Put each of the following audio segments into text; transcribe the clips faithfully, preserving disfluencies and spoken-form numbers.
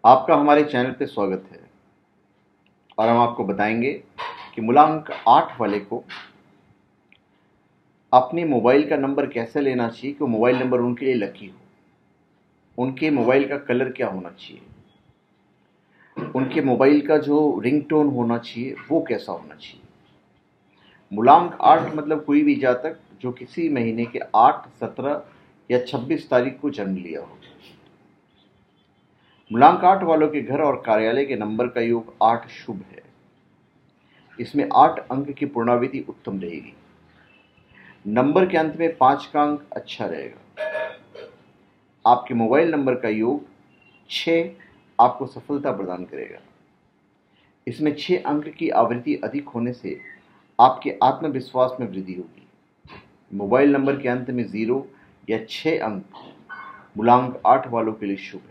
आपका हमारे चैनल पे स्वागत है और हम आपको बताएंगे कि मूलांक आठ वाले को अपने मोबाइल का नंबर कैसे लेना चाहिए कि वो मोबाइल नंबर उनके लिए लकी हो। उनके मोबाइल का कलर क्या होना चाहिए, उनके मोबाइल का जो रिंगटोन होना चाहिए वो कैसा होना चाहिए। मूलांक आठ मतलब कोई भी जातक जो किसी महीने के आठ, सत्रह या छब्बीस तारीख को जन्म लिया हो। मूलांक आठ वालों के घर और कार्यालय के नंबर का योग आठ शुभ है। इसमें आठ अंक की पूर्णावृत्ति उत्तम रहेगी। नंबर के अंत में पांच का अंक अच्छा रहेगा। आपके मोबाइल नंबर का योग छः आपको सफलता प्रदान करेगा। इसमें छः अंक की आवृत्ति अधिक होने से आपके आत्मविश्वास में वृद्धि होगी। मोबाइल नंबर के अंत में जीरो या छः अंक मूलांक आठ वालों के लिए शुभ है।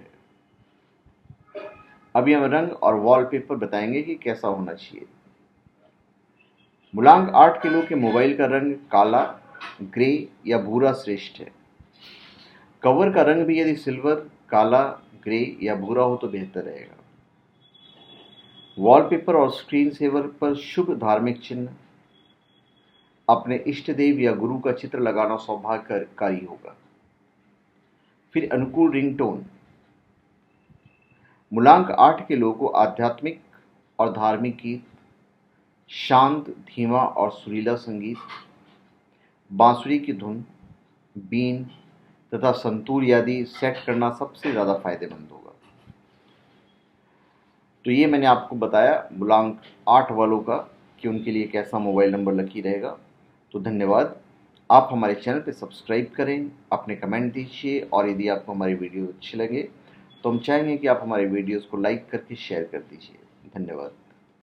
अभी हम रंग और वॉलपेपर बताएंगे कि कैसा होना चाहिए। मूलांक आठ के लोग के मोबाइल का रंग काला, ग्रे या भूरा श्रेष्ठ है। कवर का रंग भी यदि सिल्वर, काला, ग्रे या भूरा हो तो बेहतर रहेगा। वॉलपेपर और स्क्रीन सेवर पर शुभ धार्मिक चिन्ह, अपने इष्ट देव या गुरु का चित्र लगाना सौभाग्यकारी होगा। फिर अनुकूल रिंगटोन। मूलांक आठ के लोगों को आध्यात्मिक और धार्मिक गीत, शांत, धीमा और सुरीला संगीत, बांसुरी की धुन, बीन तथा संतूर आदि सेट करना सबसे ज़्यादा फायदेमंद होगा। तो ये मैंने आपको बताया मूलांक आठ वालों का कि उनके लिए कैसा मोबाइल नंबर लकी रहेगा। तो धन्यवाद। आप हमारे चैनल पे सब्सक्राइब करें, अपने कमेंट दीजिए और यदि आपको हमारी वीडियो अच्छी लगे तो हम चाहेंगे कि आप हमारे वीडियोज़ को लाइक करके शेयर कर दीजिए। धन्यवाद।